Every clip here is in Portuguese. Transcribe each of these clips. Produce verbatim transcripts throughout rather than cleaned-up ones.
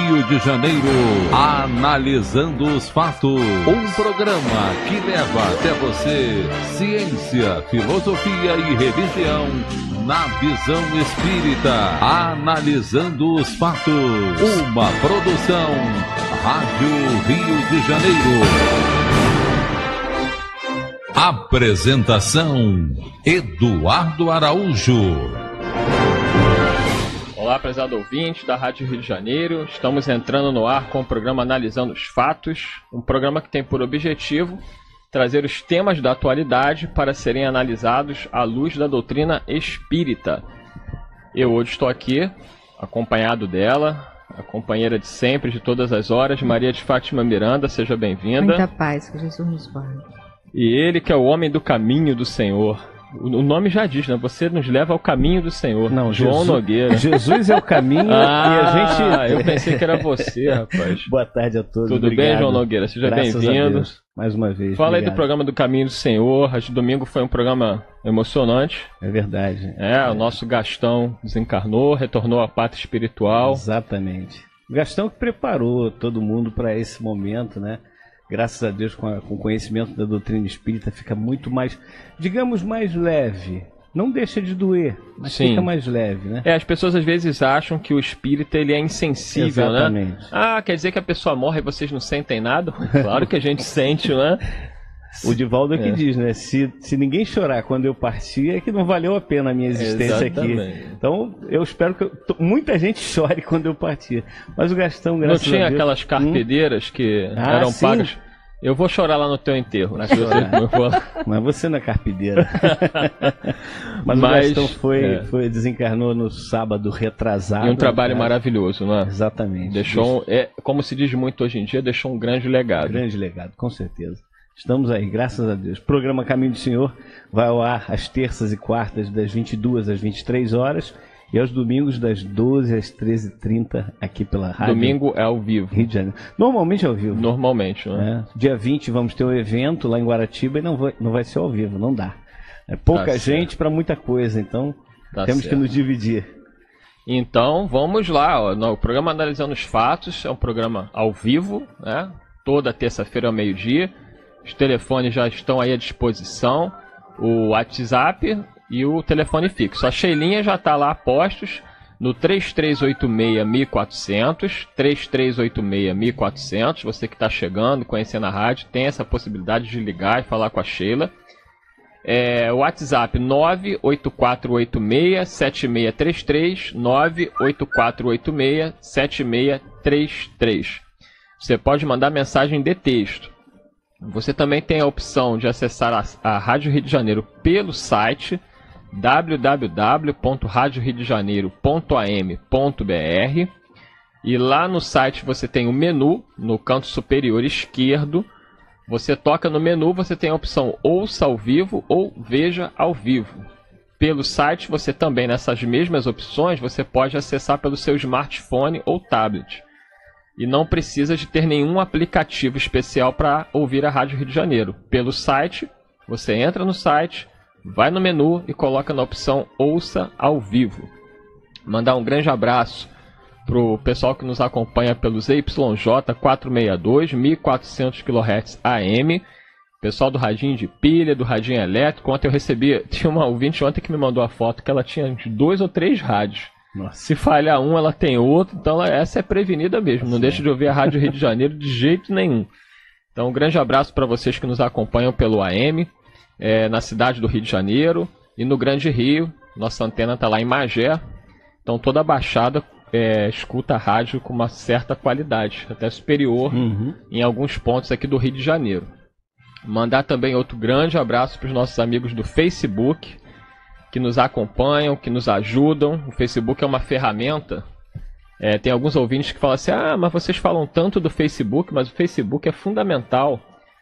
Rio de Janeiro, Analisando os Fatos. Um programa que leva até você ciência, filosofia e religião na visão espírita. Analisando os Fatos. Uma produção Rádio Rio de Janeiro. Apresentação Eduardo Araújo. Olá, prezado ouvinte da Rádio Rio de Janeiro. Estamos entrando no ar com o programa Analisando os Fatos, um programa que tem por objetivo trazer os temas da atualidade para serem analisados à luz da doutrina espírita. Eu hoje estou aqui, acompanhado dela, a companheira de sempre, de todas as horas, Maria de Fátima Miranda. Seja bem-vinda. Muita paz, que Jesus nos guarde. E ele que é o homem do caminho do Senhor. O nome já diz, né? Você nos leva ao caminho do Senhor. Não, João Jesus, Nogueira. Jesus é o caminho ah, e a gente... eu pensei que era você, rapaz. Boa tarde a todos. Tudo Obrigado. bem, João Nogueira? Seja bem-vindo. Mais uma vez. Fala obrigado. aí do programa do Caminho do Senhor. Acho que domingo foi um programa emocionante. É verdade. É, é, o nosso Gastão desencarnou, retornou à pátria espiritual. Exatamente. O Gastão que preparou todo mundo para esse momento, né? Graças a Deus, com, a, com o conhecimento da doutrina espírita, fica muito mais, digamos, mais leve. Não deixa de doer, mas Sim. fica mais leve, né? É, as pessoas às vezes acham que o espírita ele é insensível, Exatamente. Né? Ah, quer dizer que a pessoa morre e vocês não sentem nada? Claro que a gente sente, né? O Divaldo aqui é. diz, né? Se, se ninguém chorar quando eu partir, é que não valeu a pena a minha existência Exatamente. Aqui. Então, eu espero que eu, muita gente chore quando eu partir. Mas o Gastão, graças a Deus... Não tinha aquelas carpedeiras hum? que ah, eram sim. pagas... Eu vou chorar lá no teu enterro. Mas você, mas você não é carpideira. Mas, Mas o Gastão foi, é. foi, desencarnou no sábado retrasado. E um trabalho né? maravilhoso, não é? Exatamente. Deixou, um, é, como se diz muito hoje em dia, deixou um grande legado. Grande legado, com certeza. Estamos aí, graças a Deus. O programa Caminho do Senhor vai ao ar às terças e quartas, das vinte e duas às vinte e três horas. E aos domingos, das doze às treze e trinta, aqui pela rádio. Domingo é ao vivo. Rio de Janeiro. Normalmente é ao vivo. Normalmente, né? É. Dia vinte vamos ter um evento lá em Guaratiba e não vai, não vai ser ao vivo, não dá. É pouca tá gente para muita coisa, então tá temos certo. que nos dividir. Então, vamos lá. Ó, no programa Analisando os Fatos, é um programa ao vivo, né? Toda terça-feira ao meio-dia. Os telefones já estão aí à disposição. O WhatsApp... e o telefone fixo. A Sheilinha já está lá a postos no três três oito seis, mil e quatrocentos, três três oito seis, mil e quatrocentos. Você que está chegando, conhecendo a rádio, tem essa possibilidade de ligar e falar com a Sheila. É, o WhatsApp nove oito quatro oito seis, sete seis três três, nove oito quatro oito seis, sete seis três três. Você pode mandar mensagem de texto. Você também tem a opção de acessar a, a Rádio Rio de Janeiro pelo site w w w ponto rádio rio de janeiro ponto a m ponto b r e lá no site você tem o menu no canto superior esquerdo. Você toca no menu, você tem a opção ouça ao vivo ou veja ao vivo. Pelo site você também, nessas mesmas opções, você pode acessar pelo seu smartphone ou tablet. E não precisa de ter nenhum aplicativo especial para ouvir a Rádio Rio de Janeiro. Pelo site, você entra no site, vai no menu e coloca na opção Ouça ao Vivo. Mandar um grande abraço para o pessoal que nos acompanha pelo Z Y J quatrocentos e sessenta e dois, mil e quatrocentos quilohertz A M. Pessoal do radinho de pilha, do radinho elétrico. Ontem eu recebi, tinha uma ouvinte ontem que me mandou a foto que ela tinha dois ou três rádios. Nossa. Se falhar um, ela tem outro. Então ela, essa é prevenida mesmo. Nossa, não deixa de ouvir a Rádio Rio de Janeiro de jeito nenhum. Então um grande abraço para vocês que nos acompanham pelo A M. É, na cidade do Rio de Janeiro e no Grande Rio. Nossa antena está lá em Magé, então toda a Baixada é, escuta a rádio com uma certa qualidade, até superior uhum. em alguns pontos aqui do Rio de Janeiro. Mandar também outro grande abraço para os nossos amigos do Facebook que nos acompanham, que nos ajudam. O Facebook é uma ferramenta. É, tem alguns ouvintes que falam assim, ah, mas vocês falam tanto do Facebook, mas o Facebook é fundamental.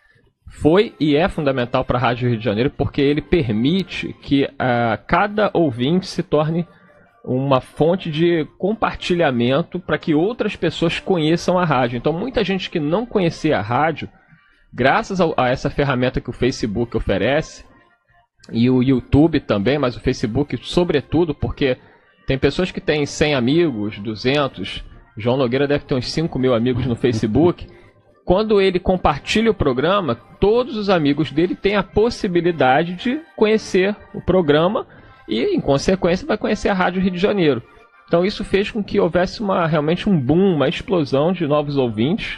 Foi e é fundamental para a Rádio Rio de Janeiro porque ele permite que uh, cada ouvinte se torne uma fonte de compartilhamento para que outras pessoas conheçam a rádio. Então muita gente que não conhecia a rádio, graças a, a essa ferramenta que o Facebook oferece, e o YouTube também, mas o Facebook sobretudo, porque tem pessoas que têm cem amigos, duzentos, O João Nogueira deve ter uns cinco mil amigos no Facebook. Quando ele compartilha o programa, todos os amigos dele têm a possibilidade de conhecer o programa e, em consequência, vai conhecer a Rádio Rio de Janeiro. Então isso fez com que houvesse uma, realmente um boom, uma explosão de novos ouvintes.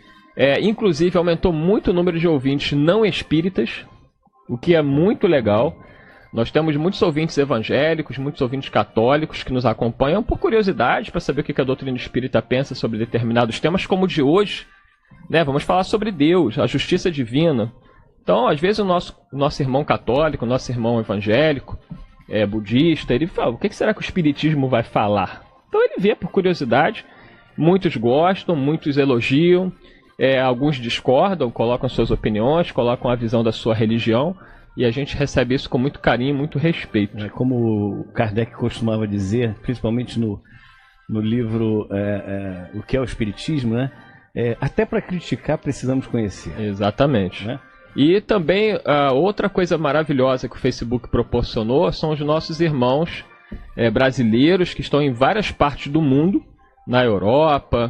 É, inclusive aumentou muito o número de ouvintes não espíritas, o que é muito legal. Nós temos muitos ouvintes evangélicos, muitos ouvintes católicos que nos acompanham por curiosidade, para saber o que a doutrina espírita pensa sobre determinados temas, como o de hoje, né? Vamos falar sobre Deus, a justiça divina. Então, às vezes, o nosso, nosso irmão católico, o nosso irmão evangélico, é, budista, ele fala, o que será que o espiritismo vai falar? Então ele vê por curiosidade, muitos gostam, muitos elogiam, é, alguns discordam, colocam suas opiniões, colocam a visão da sua religião, e a gente recebe isso com muito carinho e muito respeito. É, como o Kardec costumava dizer, principalmente no, no livro é, é, O que é o Espiritismo, né? É, até para criticar precisamos conhecer. Exatamente. Né? E também a outra coisa maravilhosa que o Facebook proporcionou são os nossos irmãos é, brasileiros que estão em várias partes do mundo, na Europa,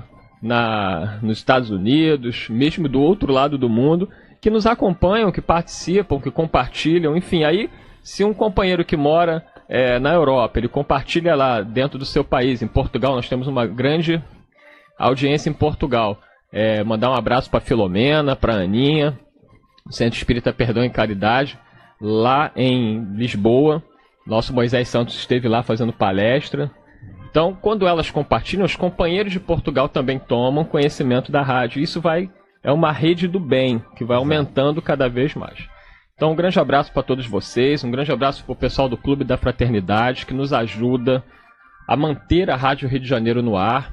na, nos Estados Unidos, mesmo do outro lado do mundo, que nos acompanham, que participam, que compartilham, enfim. Aí, se um companheiro que mora é, na Europa, ele compartilha lá dentro do seu país, em Portugal, nós temos uma grande audiência em Portugal. É, mandar um abraço para Filomena, para Aninha, Centro Espírita Perdão e Caridade, lá em Lisboa. Nosso Moisés Santos esteve lá fazendo palestra. Então, quando elas compartilham, os companheiros de Portugal também tomam conhecimento da rádio. Isso vai, é uma rede do bem, que vai aumentando cada vez mais. Então, um grande abraço para todos vocês, um grande abraço para o pessoal do Clube da Fraternidade, que nos ajuda a manter a Rádio Rio de Janeiro no ar.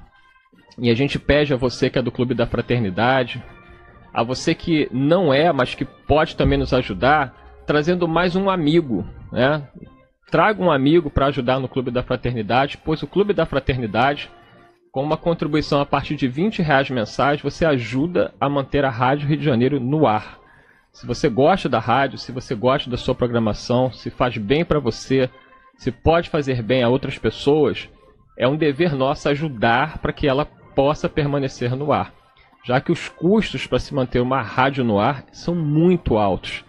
E a gente pede a você que é do Clube da Fraternidade, a você que não é, mas que pode também nos ajudar, trazendo mais um amigo, né? Traga um amigo para ajudar no Clube da Fraternidade, pois o Clube da Fraternidade, com uma contribuição a partir de vinte reais mensais, você ajuda a manter a Rádio Rio de Janeiro no ar. Se você gosta da rádio, se você gosta da sua programação, se faz bem para você, se pode fazer bem a outras pessoas, é um dever nosso ajudar para que ela possa permanecer no ar, já que os custos para se manter uma rádio no ar são muito altos.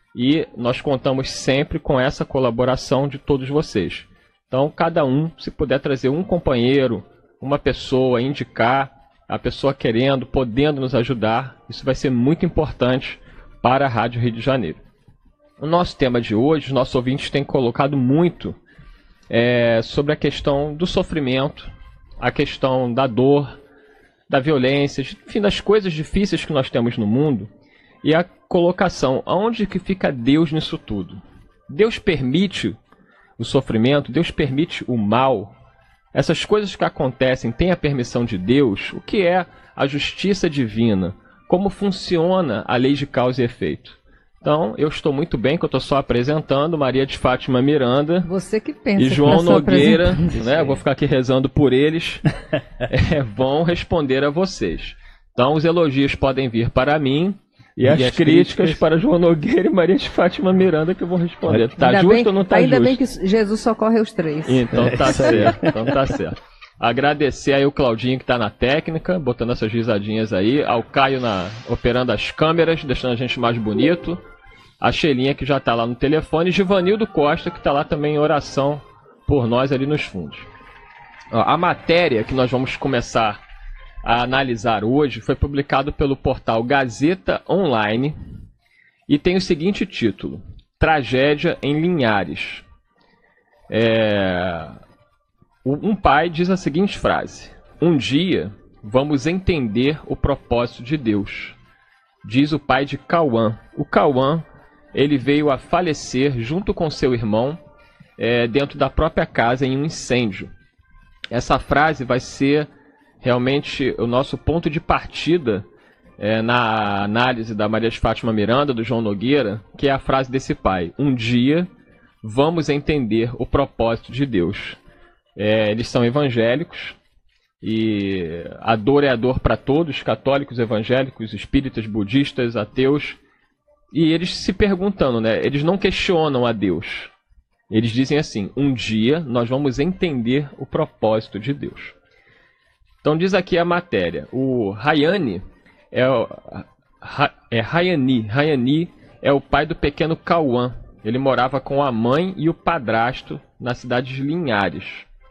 E nós contamos sempre com essa colaboração de todos vocês. Então, cada um, se puder trazer um companheiro, uma pessoa, indicar, a pessoa querendo, podendo nos ajudar, isso vai ser muito importante para a Rádio Rio de Janeiro. O nosso tema de hoje, os nossos ouvintes têm colocado muito é, sobre a questão do sofrimento, a questão da dor, da violência, enfim, das coisas difíceis que nós temos no mundo, e a colocação, aonde que fica Deus nisso tudo? Deus permite o sofrimento, Deus permite o mal, essas coisas que acontecem têm a permissão de Deus? O que é a justiça divina? Como funciona a lei de causa e efeito? Então, eu estou muito bem, que eu estou só apresentando Maria de Fátima Miranda. Você que pensa. E João Nogueira, né? Eu vou ficar aqui rezando por eles. é, vão responder a vocês. Então, os elogios podem vir para mim e, e as, as críticas, críticas para João Nogueira e Maria de Fátima Miranda que eu vou responder. Tá ainda justo bem, ou não tá ainda justo? Ainda bem que Jesus socorre os três. Então tá certo, então tá certo. Agradecer aí o Claudinho que está na técnica, botando essas risadinhas aí, ao Caio na, operando as câmeras, deixando a gente mais bonito, a Xelinha que já está lá no telefone, e Givanildo Costa que está lá também em oração por nós ali nos fundos. Ó, a matéria que nós vamos começar a analisar hoje foi publicado pelo portal Gazeta Online e tem o seguinte título: Tragédia em Linhares. É... Um pai diz a seguinte frase: um dia vamos entender o propósito de Deus, diz o pai de Cauã. O Cauã, ele veio a falecer junto com seu irmão é, dentro da própria casa em um incêndio. Essa frase vai ser realmente o nosso ponto de partida é, na análise da Maria de Fátima Miranda, do João Nogueira, que é a frase desse pai: um dia vamos entender o propósito de Deus. É, eles são evangélicos e a dor é a dor para todos, católicos, evangélicos, espíritas, budistas, ateus, e eles se perguntando, né? Eles não questionam a Deus, eles dizem assim: um dia nós vamos entender o propósito de Deus. Então diz aqui a matéria. O Rayane é, é Rayani. Rayani é o pai do pequeno Cauã. Ele morava com a mãe e o padrasto na cidade de Linhares.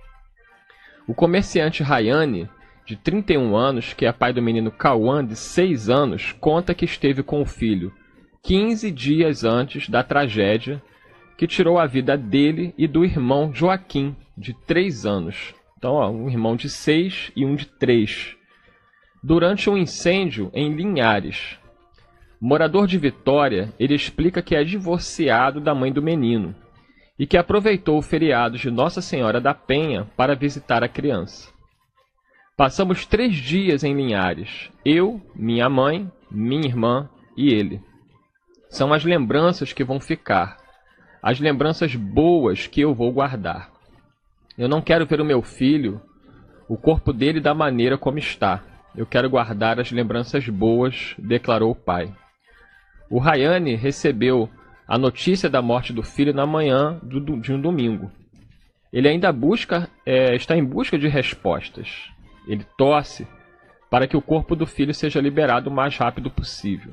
O comerciante Rayane, de trinta e um anos, que é pai do menino Cauã, de seis anos, conta que esteve com o filho quinze dias antes da tragédia que tirou a vida dele e do irmão Joaquim, de três anos. Então, ó, um irmão de seis e um de três. Durante um incêndio em Linhares. Morador de Vitória, ele explica que é divorciado da mãe do menino e que aproveitou o feriado de Nossa Senhora da Penha para visitar a criança. Passamos três dias em Linhares, eu, minha mãe, minha irmã e ele. São as lembranças que vão ficar, as lembranças boas que eu vou guardar. Eu não quero ver o meu filho, o corpo dele da maneira como está. Eu quero guardar as lembranças boas, declarou o pai. O Rayane recebeu a notícia da morte do filho na manhã do, de um domingo. Ele ainda busca, é, está em busca de respostas. Ele torce para que o corpo do filho seja liberado o mais rápido possível.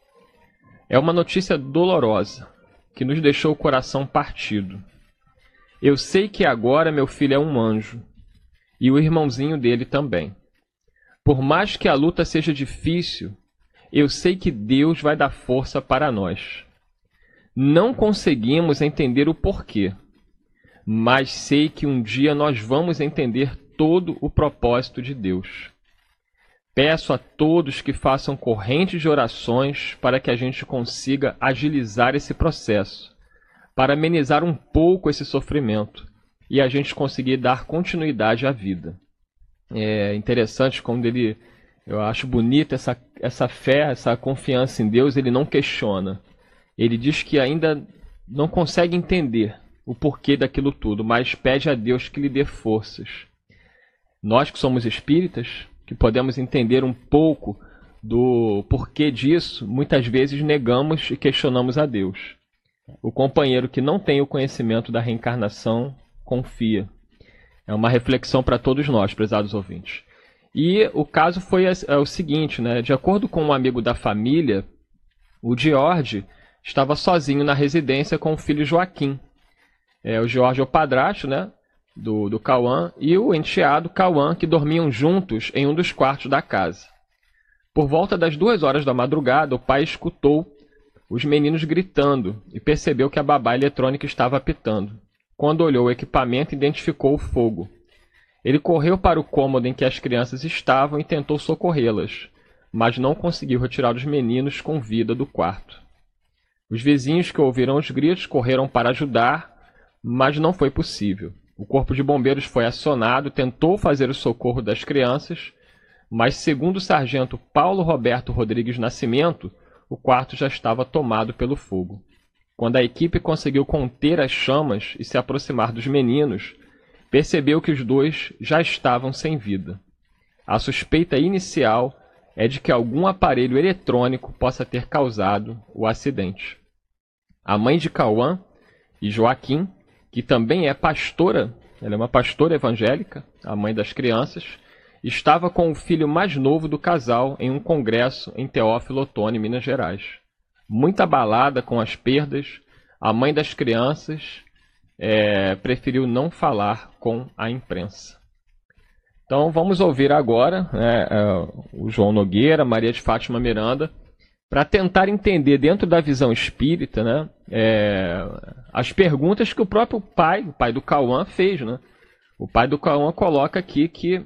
É uma notícia dolorosa, que nos deixou o coração partido. Eu sei que agora meu filho é um anjo, e o irmãozinho dele também. Por mais que a luta seja difícil, eu sei que Deus vai dar força para nós. Não conseguimos entender o porquê, mas sei que um dia nós vamos entender todo o propósito de Deus. Peço a todos que façam correntes de orações para que a gente consiga agilizar esse processo, para amenizar um pouco esse sofrimento e a gente conseguir dar continuidade à vida. É interessante quando ele, eu acho bonita essa, essa fé, essa confiança em Deus, ele não questiona. Ele diz que ainda não consegue entender o porquê daquilo tudo, mas pede a Deus que lhe dê forças. Nós que somos espíritas, que podemos entender um pouco do porquê disso, muitas vezes negamos e questionamos a Deus. O companheiro que não tem o conhecimento da reencarnação confia. É uma reflexão para todos nós, prezados ouvintes. E o caso foi é o seguinte, né? De acordo com um amigo da família, o George estava sozinho na residência com o filho Joaquim. É, o George é o padrasto, né? do, do Cauã, e o enteado Cauã, que dormiam juntos em um dos quartos da casa. Por volta das duas horas da madrugada, o pai escutou os meninos gritando e percebeu que a babá eletrônica estava apitando. Quando olhou o equipamento, identificou o fogo. Ele correu para o cômodo em que as crianças estavam e tentou socorrê-las, mas não conseguiu retirar os meninos com vida do quarto. Os vizinhos que ouviram os gritos correram para ajudar, mas não foi possível. O corpo de bombeiros foi acionado, tentou fazer o socorro das crianças, mas, segundo o sargento Paulo Roberto Rodrigues Nascimento, o quarto já estava tomado pelo fogo. Quando a equipe conseguiu conter as chamas e se aproximar dos meninos, percebeu que os dois já estavam sem vida. A suspeita inicial é de que algum aparelho eletrônico possa ter causado o acidente. A mãe de Cauã e Joaquim, que também é pastora, ela é uma pastora evangélica, a mãe das crianças, estava com o filho mais novo do casal em um congresso em Teófilo Otoni, Minas Gerais. Muito abalada com as perdas, a mãe das crianças é, preferiu não falar com a imprensa. Então vamos ouvir agora né, o João Nogueira, Maria de Fátima Miranda, para tentar entender dentro da visão espírita né, é, as perguntas que o próprio pai, o pai do Cauã, fez. Né? O pai do Cauã coloca aqui que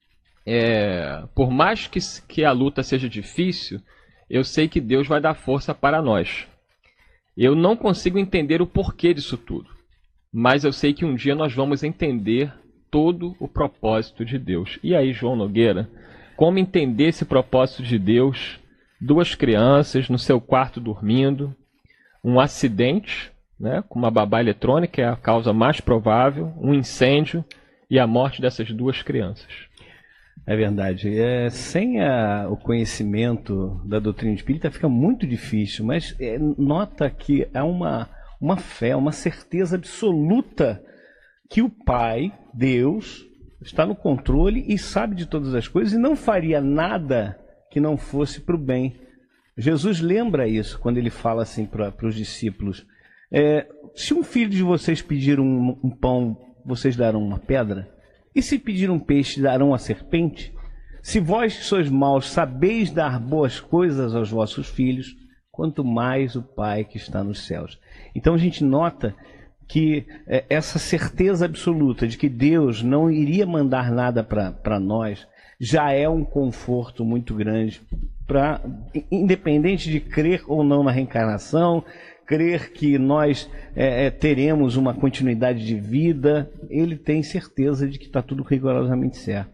É, por mais que, que a luta seja difícil, eu sei que Deus vai dar força para nós. Eu não consigo entender o porquê disso tudo, mas eu sei que um dia nós vamos entender todo o propósito de Deus. E aí, João Nogueira, como entender esse propósito de Deus? Duas crianças no seu quarto dormindo, um acidente, né, com uma babá eletrônica, é a causa mais provável, um incêndio e a morte dessas duas crianças. É verdade. É, sem a, o conhecimento da doutrina espírita fica muito difícil, mas é, nota que há uma, uma fé, uma certeza absoluta que o Pai, Deus, está no controle e sabe de todas as coisas e não faria nada que não fosse para o bem. Jesus lembra isso quando ele fala assim para os discípulos. É, se um filho de vocês pedir um, um pão, vocês darão uma pedra? E se pedir um peixe, darão uma serpente? Se vós que sois maus sabeis dar boas coisas aos vossos filhos, quanto mais o Pai que está nos céus. Então a gente nota que é, essa certeza absoluta de que Deus não iria mandar nada para nós já é um conforto muito grande, pra, independente de crer ou não na reencarnação, crer que nós é, é, teremos uma continuidade de vida, ele tem certeza de que está tudo rigorosamente certo.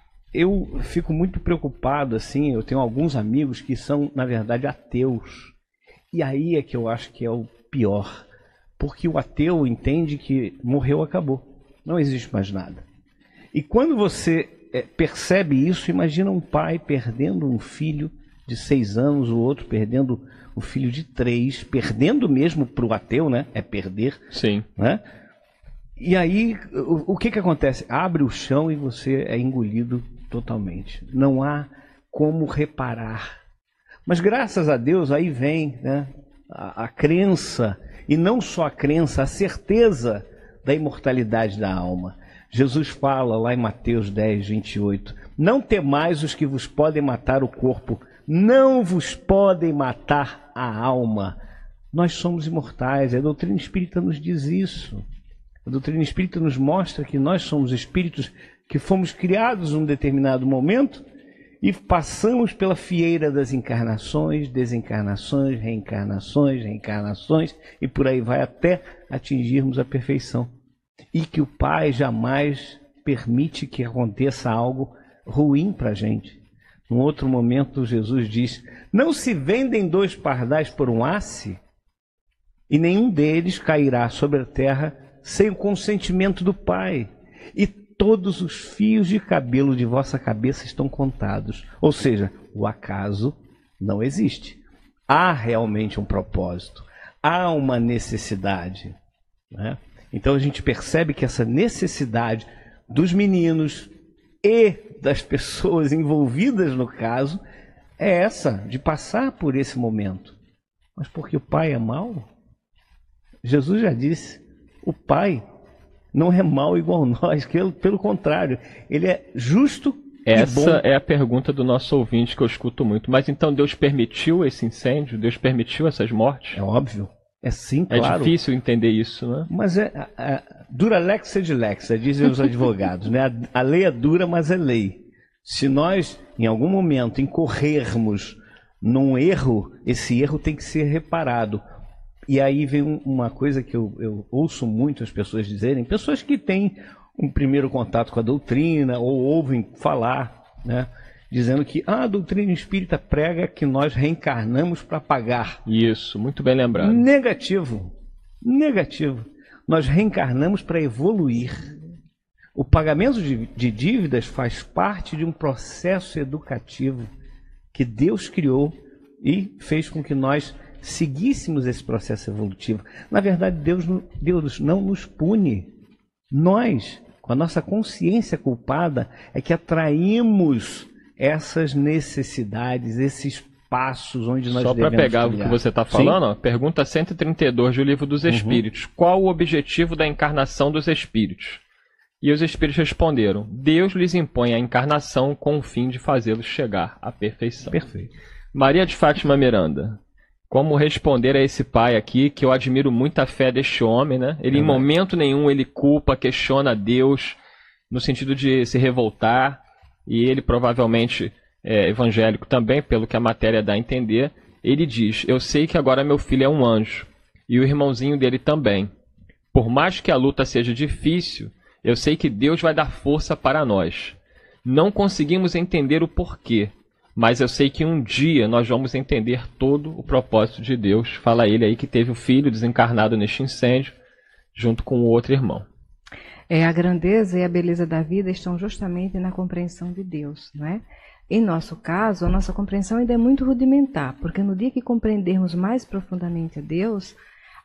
Eu fico muito preocupado, assim, eu tenho alguns amigos que são, na verdade, ateus. E aí é que eu acho que é o pior. Porque o ateu entende que morreu, acabou. Não existe mais nada. E quando você é, percebe isso, imagina um pai perdendo um filho de seis anos, o outro perdendo o filho de três, perdendo mesmo para o ateu, né? É perder. Sim. Né? E aí, o, o que que acontece? Abre o chão e você é engolido totalmente. Não há como reparar. Mas graças a Deus, aí vem, né, a, a crença, e não só a crença, a certeza da imortalidade da alma. Jesus fala lá em Mateus dez, vinte e oito, não temais os que vos podem matar o corpo, não vos podem matar a alma. Nós somos imortais, a doutrina espírita nos diz isso. A doutrina espírita nos mostra que nós somos espíritos que fomos criados num determinado momento e passamos pela fieira das encarnações, desencarnações, reencarnações, reencarnações e por aí vai até atingirmos a perfeição. E que o Pai jamais permite que aconteça algo ruim para a gente. Num outro momento, Jesus diz, não se vendem dois pardais por um asse, e nenhum deles cairá sobre a terra sem o consentimento do Pai. E todos os fios de cabelo de vossa cabeça estão contados. Ou seja, o acaso não existe. Há realmente um propósito. Há uma necessidade. Né? Então a gente percebe que essa necessidade dos meninos e das pessoas envolvidas no caso é essa, de passar por esse momento. Mas porque o Pai é mau? Jesus já disse, o Pai não é mau igual nós, que ele, pelo contrário, ele é justo Essa e bom. é a pergunta do nosso ouvinte que eu escuto muito. Mas então Deus permitiu esse incêndio? Deus permitiu essas mortes? É óbvio. É sim, claro. É difícil entender isso, né? Mas é, é, é dura lex sed lex, dizem os advogados. Né? A, a lei é dura, mas é lei. Se nós, em algum momento, incorrermos num erro, esse erro tem que ser reparado. E aí vem uma coisa que eu, eu ouço muito as pessoas dizerem, pessoas que têm um primeiro contato com a doutrina, ou ouvem falar, né? Dizendo que ah, a doutrina espírita prega que nós reencarnamos para pagar. Isso, muito bem lembrado. Negativo. Negativo. Nós reencarnamos para evoluir. O pagamento de, de dívidas faz parte de um processo educativo que Deus criou e fez com que nós seguíssemos esse processo evolutivo. Na verdade, Deus, Deus não nos pune. Nós, com a nossa consciência culpada, é que atraímos essas necessidades, esses passos onde nós Só devemos para pegar trilhar. o que você está falando, ó, pergunta cento e trinta e dois do Livro dos Espíritos. Uhum. Qual o objetivo da encarnação dos espíritos? E os espíritos responderam, Deus lhes impõe a encarnação com o fim de fazê-los chegar à perfeição. Perfeito. Maria de Fátima Miranda, como responder a esse pai aqui, que eu admiro muito a fé deste homem, né? Ele, é, em momento nenhum, ele culpa, questiona a Deus, no sentido de se revoltar, e ele provavelmente é evangélico também, pelo que a matéria dá a entender. Ele diz, eu sei que agora meu filho é um anjo, e o irmãozinho dele também. Por mais que a luta seja difícil, eu sei que Deus vai dar força para nós. Não conseguimos entender o porquê, mas eu sei que um dia nós vamos entender todo o propósito de Deus. Fala ele aí que teve o filho desencarnado neste incêndio, junto com o outro irmão. É, a grandeza e a beleza da vida estão justamente na compreensão de Deus, não é? Em nosso caso, a nossa compreensão ainda é muito rudimentar, porque no dia que compreendermos mais profundamente a Deus,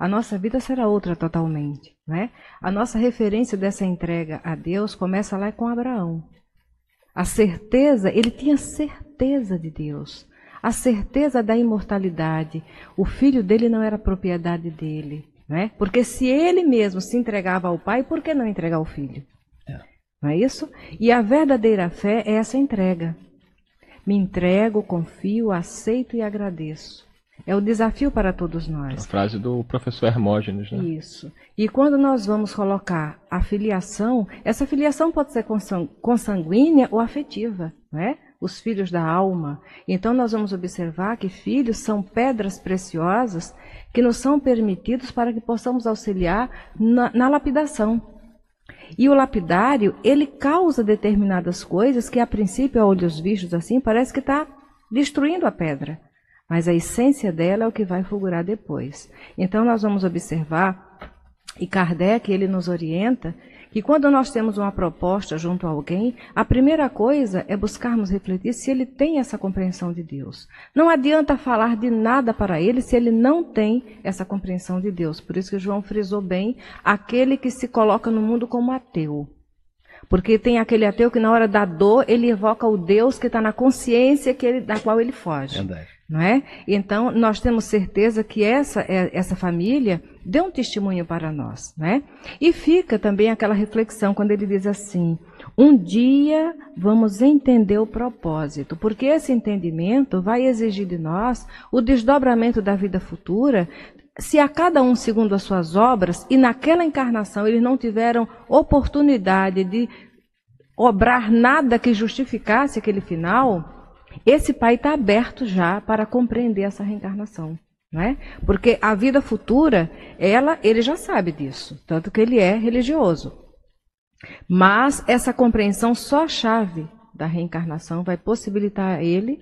a nossa vida será outra totalmente, né? A nossa referência dessa entrega a Deus começa lá com Abraão. A certeza, ele tinha certeza de Deus, a certeza da imortalidade. O filho dele não era propriedade dele, né? Porque se ele mesmo se entregava ao Pai, por que não entregar o filho? É. Não é isso? E a verdadeira fé é essa entrega. Me entrego, confio, aceito e agradeço. É o desafio para todos nós. A frase do professor Hermógenes, né? Isso. E quando nós vamos colocar a filiação, essa filiação pode ser consanguínea ou afetiva, né? Os filhos da alma. Então nós vamos observar que filhos são pedras preciosas que nos são permitidos para que possamos auxiliar na, na lapidação. E o lapidário, ele causa determinadas coisas que, a princípio, a olhos vistos assim, parece que está destruindo a pedra. Mas a essência dela é o que vai fulgurar depois. Então, nós vamos observar, e Kardec, ele nos orienta, que quando nós temos uma proposta junto a alguém, a primeira coisa é buscarmos refletir se ele tem essa compreensão de Deus. Não adianta falar de nada para ele se ele não tem essa compreensão de Deus. Por isso que João frisou bem, aquele que se coloca no mundo como ateu. Porque tem aquele ateu que na hora da dor, ele evoca o Deus que está na consciência que ele, da qual ele foge. Verdade. Não é? Então, nós temos certeza que essa, essa família deu um testemunho para nós. Né? E fica também aquela reflexão quando ele diz assim, um dia vamos entender o propósito, porque esse entendimento vai exigir de nós o desdobramento da vida futura. Se a cada um segundo as suas obras, e naquela encarnação eles não tiveram oportunidade de obrar nada que justificasse aquele final, esse pai está aberto já para compreender essa reencarnação, não é? Porque a vida futura, ela, ele já sabe disso, tanto que ele é religioso. Mas essa compreensão, só a chave da reencarnação vai possibilitar a ele.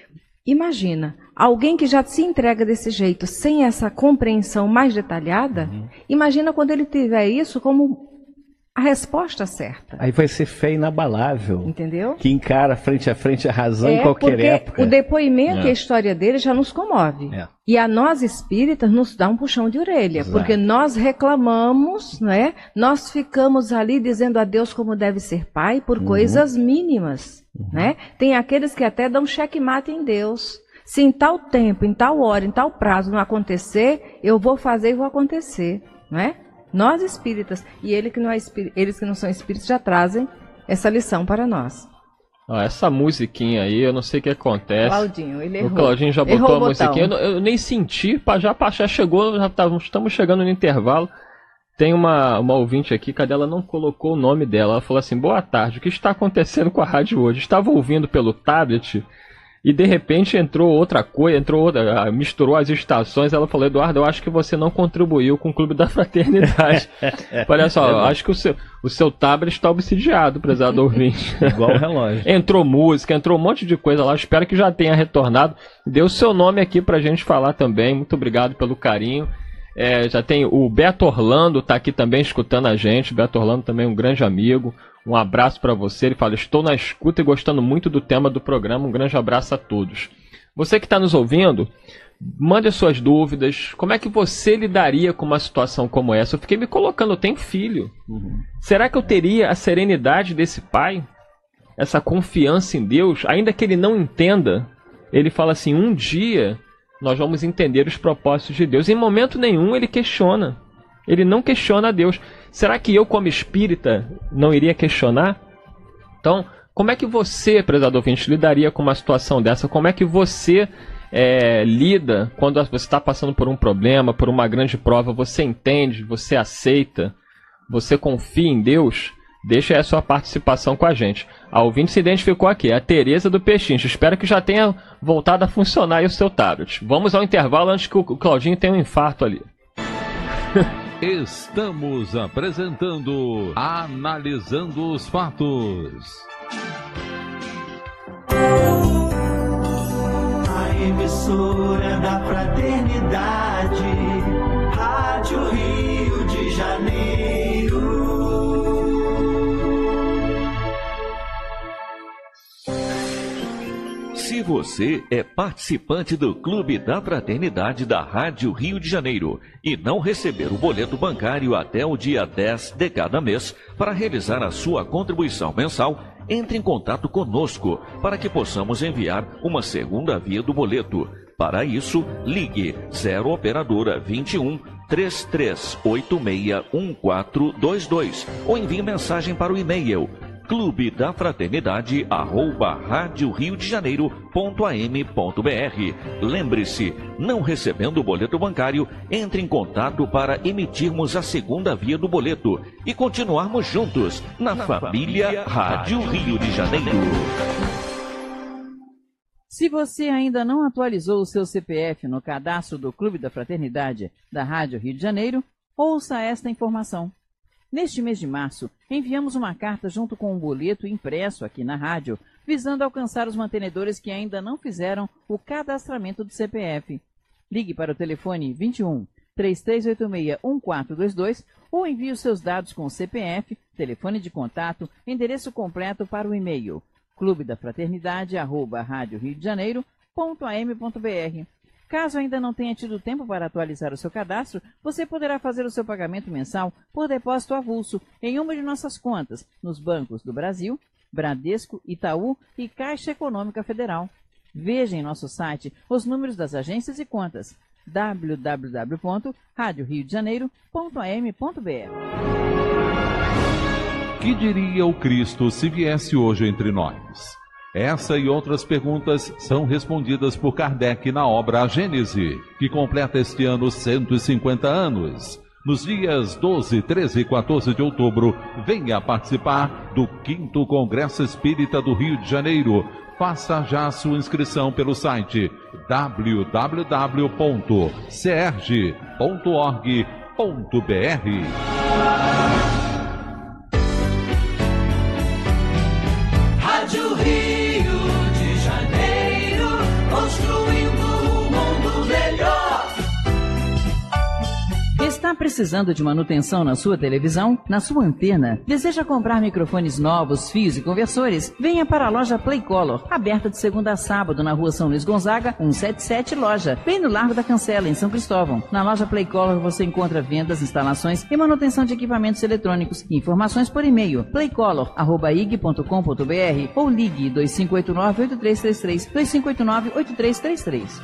Imagina, alguém que já se entrega desse jeito, sem essa compreensão mais detalhada, uhum. Imagina quando ele tiver isso como a resposta certa. Aí vai ser fé inabalável. Entendeu? Que encara frente a frente a razão é, em qualquer época. O depoimento é. E a história dele já nos comove. É. E a nós espíritas nos dá um puxão de orelha. Exato. Porque nós reclamamos, né? Nós ficamos ali dizendo a Deus como deve ser pai por uhum. coisas mínimas. Uhum. Né? Tem aqueles que até dão checkmate em Deus. Se em tal tempo, em tal hora, em tal prazo não acontecer, eu vou fazer e vou acontecer. Não é? Nós espíritas, e ele que não é espírita, eles que não são espíritas já trazem essa lição para nós. Ah, essa musiquinha aí, eu não sei o que acontece. Claudinho, ele errou. O Claudinho já botou errou a musiquinha, eu, eu nem senti, já, já chegou, já tá, estamos chegando no intervalo. Tem uma, uma ouvinte aqui, cadê ela? Não colocou o nome dela. Ela falou assim, boa tarde, o que está acontecendo com a rádio hoje? Estava ouvindo pelo tablet e de repente entrou outra coisa, entrou outra, misturou as estações. Ela falou, Eduardo, eu acho que você não contribuiu com o Clube da Fraternidade. Olha só, eu acho que o seu, o seu tablet está obsidiado, prezado ouvinte. Igual o relógio. Entrou música, entrou um monte de coisa lá. Espero que já tenha retornado. Dê o seu nome aqui pra gente falar também. Muito obrigado pelo carinho. É, já tem o Beto Orlando, tá aqui também escutando a gente. Beto Orlando também é um grande amigo. Um abraço para você. Ele fala, estou na escuta e gostando muito do tema do programa. Um grande abraço a todos. Você que está nos ouvindo, mande as suas dúvidas. Como é que você lidaria com uma situação como essa? Eu fiquei me colocando, eu tenho filho. Uhum. Será que eu teria a serenidade desse pai? Essa confiança em Deus? Ainda que ele não entenda, ele fala assim, um dia nós vamos entender os propósitos de Deus. Em momento nenhum ele questiona. Ele não questiona a Deus. Será que eu, como espírita, não iria questionar? Então, como é que você, prezado ouvinte, lidaria com uma situação dessa? Como é que você é, lida quando você está passando por um problema, por uma grande prova? Você entende, você aceita, você confia em Deus? Deixa aí a sua participação com a gente. A ouvinte se identificou aqui, é a Tereza do Pechincho. Espero que já tenha voltado a funcionar aí o seu tablet. Vamos ao intervalo antes que o Claudinho tenha um infarto ali. Estamos apresentando Analisando os Fatos. A emissora da Fraternidade, Rádio Rio de Janeiro. Se você é participante do Clube da Fraternidade da Rádio Rio de Janeiro e não receber o boleto bancário até o dia dez de cada mês para realizar a sua contribuição mensal, entre em contato conosco para que possamos enviar uma segunda via do boleto. Para isso, ligue zero operadora vinte e um, três três oito seis, um quatro dois dois ou envie mensagem para o e-mail clube da fraternidade arroba rádio rio de janeiro ponto a m ponto b r. Lembre-se, não recebendo o boleto bancário, entre em contato para emitirmos a segunda via do boleto e continuarmos juntos na, na família, família Rádio Rio de Janeiro. Se você ainda não atualizou o seu C P F no cadastro do Clube da Fraternidade da Rádio Rio de Janeiro, ouça esta informação. Neste mês de março, enviamos uma carta junto com um boleto impresso aqui na rádio, visando alcançar os mantenedores que ainda não fizeram o cadastramento do C P F. Ligue para o telefone vinte e um, três três oito seis, um quatro dois dois ou envie os seus dados com o C P F, telefone de contato, endereço completo para o e-mail clube da fraternidade arroba rádio rio de janeiro ponto a m ponto b r. Caso ainda não tenha tido tempo para atualizar o seu cadastro, você poderá fazer o seu pagamento mensal por depósito avulso em uma de nossas contas nos bancos do Brasil, Bradesco, Itaú e Caixa Econômica Federal. Veja em nosso site os números das agências e contas w w w ponto rádio rio de janeiro ponto a m ponto b r. Que diria o Cristo se viesse hoje entre nós? Essa e outras perguntas são respondidas por Kardec na obra A Gênese, que completa este ano cento e cinquenta anos. Nos dias doze, treze e quatorze de outubro, venha participar do quinto Congresso Espírita do Rio de Janeiro. Faça já a sua inscrição pelo site w w w ponto cerg ponto org ponto b r. Rádio Rio de Janeiro, construindo um mundo melhor. Está precisando de manutenção na sua televisão, na sua antena? Deseja comprar microfones novos, fios e conversores? Venha para a loja Playcolor, aberta de segunda a sábado na rua São Luís Gonzaga, cento e setenta e sete Loja, bem no Largo da Cancela, em São Cristóvão. Na loja Playcolor você encontra vendas, instalações e manutenção de equipamentos eletrônicos. Informações por e-mail playcolor arroba i g ponto com ponto b r ou ligue dois cinco oito nove, oito três três três, dois cinco oito nove, oito três três três.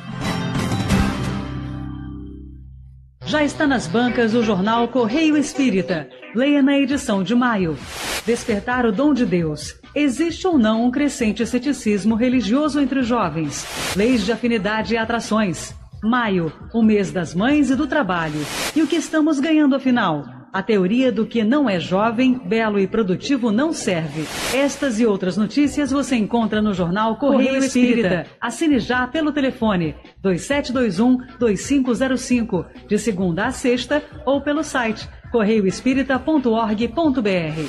Já está nas bancas o jornal Correio Espírita. Leia na edição de maio. Despertar o dom de Deus. Existe ou não um crescente ceticismo religioso entre os jovens? Leis de afinidade e atrações. Maio, o mês das mães e do trabalho. E o que estamos ganhando afinal? A teoria do que não é jovem, belo e produtivo não serve. Estas e outras notícias você encontra no jornal Correio Espírita. Assine já pelo telefone dois sete dois um, dois cinco zero cinco, de segunda a sexta, ou pelo site correio espírita ponto org ponto b r.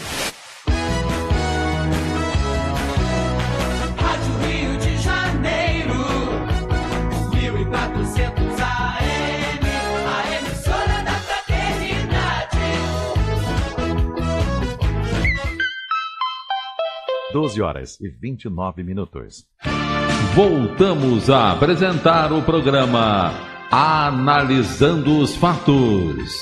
Rádio Rio de Janeiro, mil e quatrocentos A M, a emissora da fraternidade. doze horas e vinte e nove minutos. Voltamos a apresentar o programa Analisando os Fatos.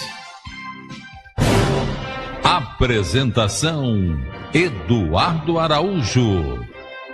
Apresentação: Eduardo Araújo.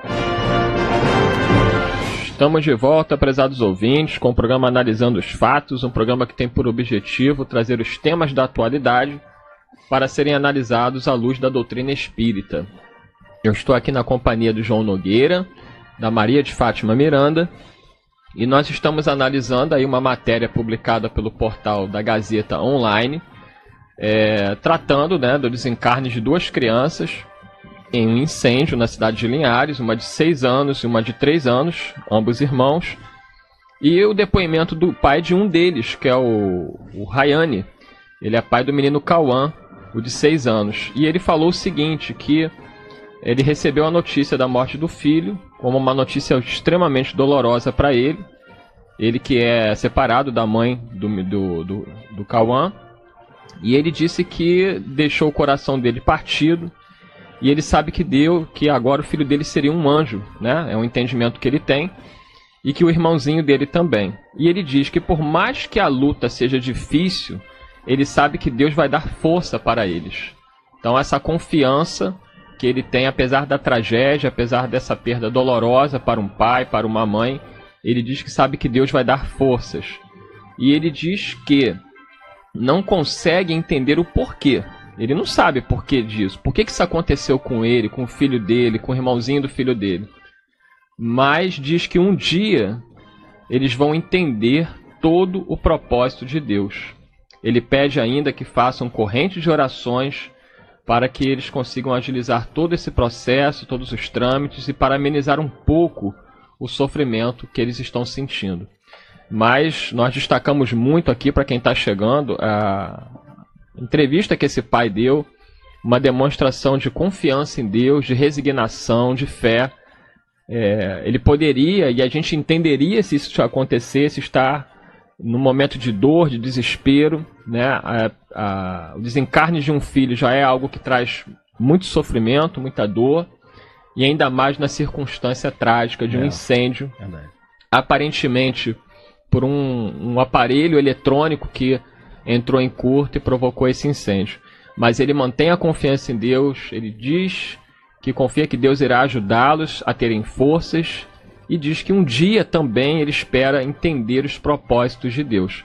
Estamos de volta, prezados ouvintes, com o programa Analisando os Fatos, um programa que tem por objetivo trazer os temas da atualidade para serem analisados à luz da doutrina espírita. Eu estou aqui na companhia do João Nogueira, da Maria de Fátima Miranda, e nós estamos analisando aí uma matéria publicada pelo portal da Gazeta Online, é, tratando, né, do desencarne de duas crianças em um incêndio na cidade de Linhares, uma de seis anos e uma de três anos, ambos irmãos, e o depoimento do pai de um deles, que é o, o Rayane. Ele é pai do menino Cauã, o de seis anos, e ele falou o seguinte, que ele recebeu a notícia da morte do filho como uma notícia extremamente dolorosa para ele. Ele que é separado da mãe do, do, do, do Cauã. E ele disse que deixou o coração dele partido e ele sabe que deu, que agora o filho dele seria um anjo, né? É um entendimento que ele tem, e que o irmãozinho dele também. E ele diz que por mais que a luta seja difícil, ele sabe que Deus vai dar força para eles. Então essa confiança que ele tem, apesar da tragédia, apesar dessa perda dolorosa para um pai, para uma mãe, ele diz que sabe que Deus vai dar forças. E ele diz que não consegue entender o porquê. Ele não sabe porquê disso. Por que que isso aconteceu com ele, com o filho dele, com o irmãozinho do filho dele? Mas diz que um dia eles vão entender todo o propósito de Deus. Ele pede ainda que façam correntes de orações para que eles consigam agilizar todo esse processo, todos os trâmites, e para amenizar um pouco o sofrimento que eles estão sentindo. Mas nós destacamos muito aqui, para quem está chegando, a entrevista que esse pai deu, uma demonstração de confiança em Deus, de resignação, de fé. É, ele poderia, e a gente entenderia se isso acontecesse, estar num momento de dor, de desespero, né? A, a, o desencarne de um filho já é algo que traz muito sofrimento, muita dor, e ainda mais na circunstância trágica de um é, incêndio, verdade. Aparentemente por um, um aparelho eletrônico que entrou em curto e provocou esse incêndio. Mas ele mantém a confiança em Deus, ele diz que confia que Deus irá ajudá-los a terem forças, e diz que um dia também ele espera entender os propósitos de Deus.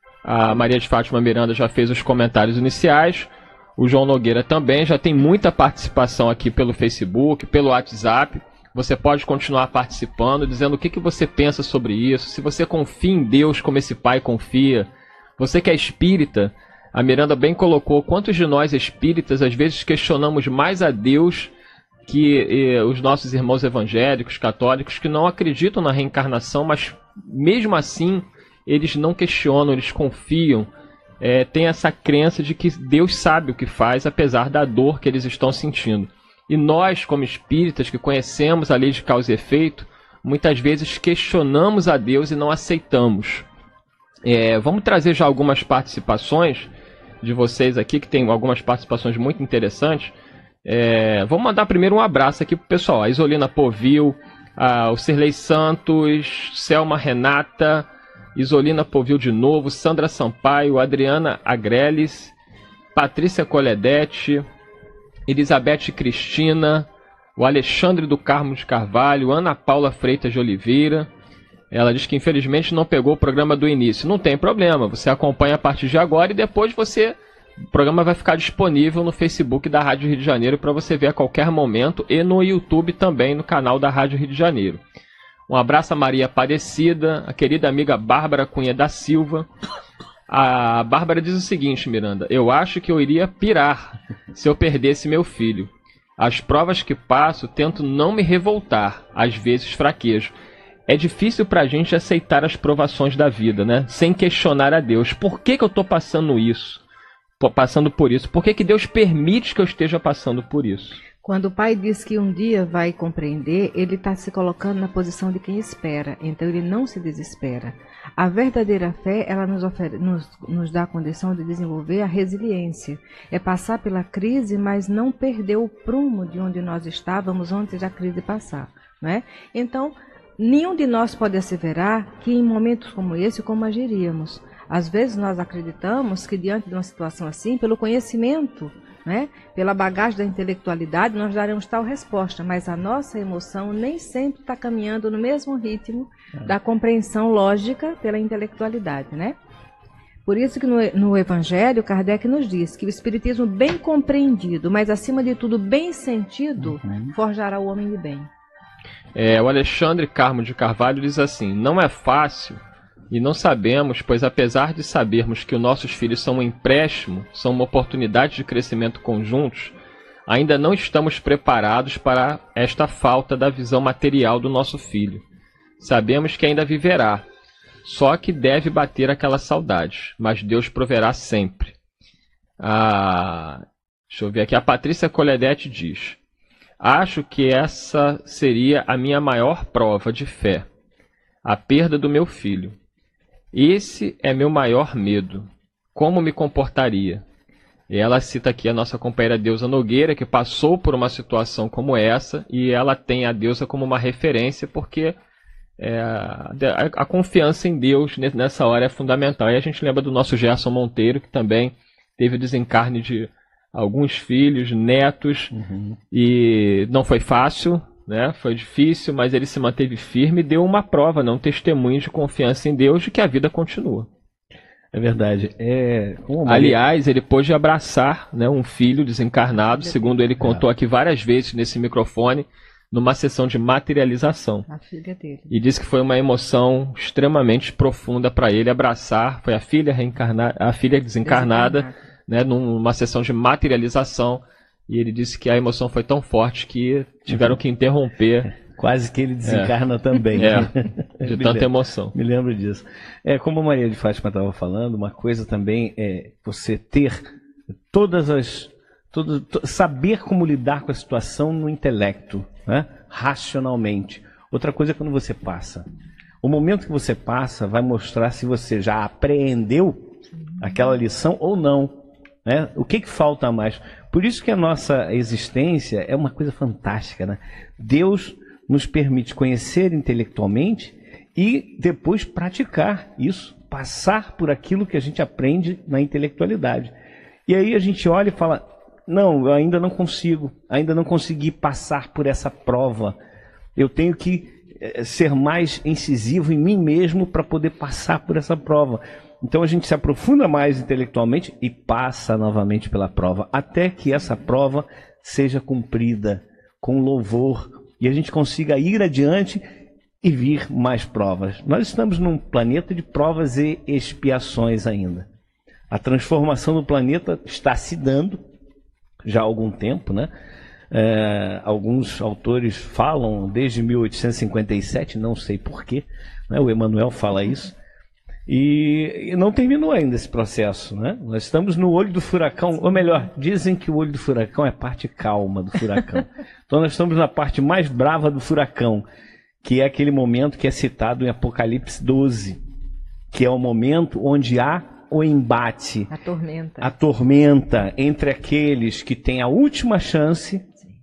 A Maria de Fátima Miranda já fez os comentários iniciais, o João Nogueira também, já tem muita participação aqui pelo Facebook, pelo WhatsApp. Você pode continuar participando, dizendo o que, que você pensa sobre isso, se você confia em Deus como esse pai confia. Você que é espírita, a Miranda bem colocou, quantos de nós espíritas às vezes questionamos mais a Deus que eh, os nossos irmãos evangélicos, católicos, que não acreditam na reencarnação, mas mesmo assim eles não questionam, eles confiam, eh, têm essa crença de que Deus sabe o que faz, apesar da dor que eles estão sentindo. E nós, como espíritas que conhecemos a lei de causa e efeito, muitas vezes questionamos a Deus e não aceitamos. É, vamos trazer já algumas participações de vocês aqui, que tem algumas participações muito interessantes. É, vamos mandar primeiro um abraço aqui pro pessoal. A Isolina Povil, a, o Cirlei Santos, Selma Renata, Isolina Povil de novo, Sandra Sampaio, Adriana Agreles, Patrícia Coledete, Elizabeth Cristina, o Alexandre do Carmo de Carvalho, Ana Paula Freitas de Oliveira. Ela diz que infelizmente não pegou o programa do início. Não tem problema, você acompanha a partir de agora e depois você... O programa vai ficar disponível no Facebook da Rádio Rio de Janeiro para você ver a qualquer momento, e no YouTube também, no canal da Rádio Rio de Janeiro. Um abraço a Maria Aparecida, a querida amiga Bárbara Cunha da Silva. A Bárbara diz o seguinte, Miranda: eu acho que eu iria pirar se eu perdesse meu filho. As provas que passo, tento não me revoltar, às vezes fraquejo. É difícil para a gente aceitar as provações da vida, né? Sem questionar a Deus. Por que que eu estou passando isso? passando por isso? Por que que Deus permite que eu esteja passando por isso? Quando o pai diz que um dia vai compreender, ele está se colocando na posição de quem espera. Então ele não se desespera. A verdadeira fé, ela nos, ofere, nos, nos dá a condição de desenvolver a resiliência. É passar pela crise, mas não perder o prumo de onde nós estávamos antes da crise passar, né? Então, nenhum de nós pode asseverar que em momentos como esse, como agiríamos. Às vezes nós acreditamos que diante de uma situação assim, pelo conhecimento, né, pela bagagem da intelectualidade, nós daremos tal resposta, mas a nossa emoção nem sempre está caminhando no mesmo ritmo é. da compreensão lógica pela intelectualidade, né? Por isso que no, no Evangelho, Kardec nos diz que o Espiritismo bem compreendido, mas acima de tudo bem sentido, uhum. forjará o homem de bem. É, o Alexandre Carmo de Carvalho diz assim: não é fácil e não sabemos, pois apesar de sabermos que os nossos filhos são um empréstimo, são uma oportunidade de crescimento conjuntos, ainda não estamos preparados para esta falta da visão material do nosso filho. Sabemos que ainda viverá, só que deve bater aquela saudade, mas Deus proverá sempre. Ah, deixa eu ver aqui, a Patrícia Coledete diz: acho que essa seria a minha maior prova de fé, a perda do meu filho. Esse é meu maior medo. Como me comportaria? E ela cita aqui a nossa companheira Deusa Nogueira, que passou por uma situação como essa, e ela tem a Deusa como uma referência, porque é, a, a confiança em Deus nessa hora é fundamental. E a gente lembra do nosso Gerson Monteiro, que também teve o desencarne de alguns filhos, netos, uhum. e não foi fácil, né? Foi difícil, mas ele se manteve firme e deu uma prova, né? Um testemunho de confiança em Deus de que a vida continua. É verdade. É, como Aliás, ele pôde abraçar, né, um filho desencarnado, segundo ele contou é. aqui várias vezes nesse microfone, numa sessão de materialização. A filha dele. E disse que foi uma emoção extremamente profunda para ele abraçar. Foi a filha reencarnada, a filha desencarnada, desencarnada. Né, numa sessão de materialização. E ele disse que a emoção foi tão forte que tiveram que interromper. Quase que ele desencarna é. também. É, de tanta lembro, emoção. Me lembro disso. É, como a Maria de Fátima estava falando, uma coisa também é você ter todas as... Todo, to, saber como lidar com a situação no intelecto, né? Racionalmente. Outra coisa é quando você passa. O momento que você passa vai mostrar se você já apreendeu aquela lição ou não. Né? O que, que falta mais? Por isso que a nossa existência é uma coisa fantástica. Né? Deus nos permite conhecer intelectualmente e depois praticar isso, passar por aquilo que a gente aprende na intelectualidade. E aí a gente olha e fala, não, eu ainda não consigo, ainda não consegui passar por essa prova. Eu tenho que é, ser mais incisivo em mim mesmo para poder passar por essa prova. Então a gente se aprofunda mais intelectualmente e passa novamente pela prova, até que essa prova seja cumprida com louvor e a gente consiga ir adiante e vir mais provas. Nós estamos num planeta de provas e expiações ainda. A transformação do planeta está se dando já há algum tempo, né? É, alguns autores falam desde mil oitocentos e cinquenta e sete, não sei porquê, né? O Emmanuel fala isso. E, e não terminou ainda esse processo, né? Nós estamos no olho do furacão, ou melhor, dizem que o olho do furacão é a parte calma do furacão. Então nós estamos na parte mais brava do furacão, que é aquele momento que é citado em Apocalipse doze, que é o momento onde há o embate, a tormenta, a tormenta entre aqueles que têm a última chance,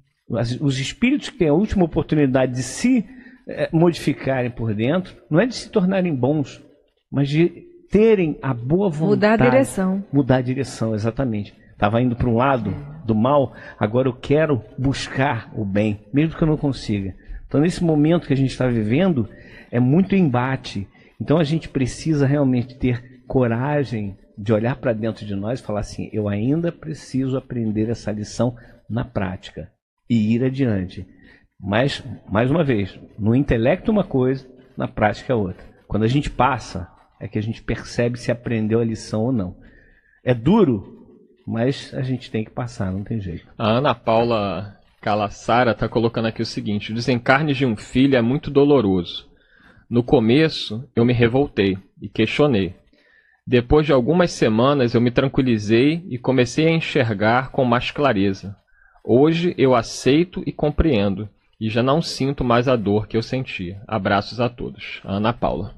os espíritos que têm a última oportunidade de se eh, modificarem por dentro, não é de se tornarem bons, mas de terem a boa vontade. Mudar a direção. Mudar a direção, exatamente. Estava indo para um lado do mal, agora eu quero buscar o bem, mesmo que eu não consiga. Então, nesse momento que a gente está vivendo, é muito embate. Então, a gente precisa realmente ter coragem de olhar para dentro de nós e falar assim, eu ainda preciso aprender essa lição na prática e ir adiante. Mas, mais uma vez, no intelecto uma coisa, na prática é outra. Quando a gente passa, é que a gente percebe se aprendeu a lição ou não. É duro, mas a gente tem que passar, não tem jeito. A Ana Paula Calassara está colocando aqui o seguinte, o desencarne de um filho é muito doloroso. No começo, eu me revoltei e questionei. Depois de algumas semanas, eu me tranquilizei e comecei a enxergar com mais clareza. Hoje, eu aceito e compreendo, e já não sinto mais a dor que eu sentia. Abraços a todos. Ana Paula.